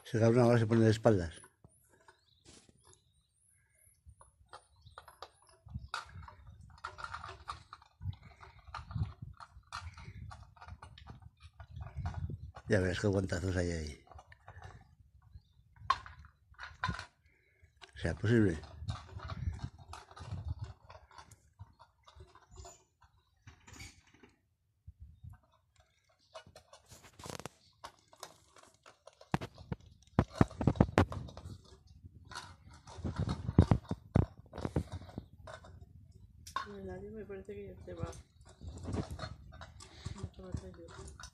Se cabrón ahora se pone de espaldas. Ya ves qué guantazos hay ahí. ¿Sea posible? El área me parece que ya se va. No se va a traer.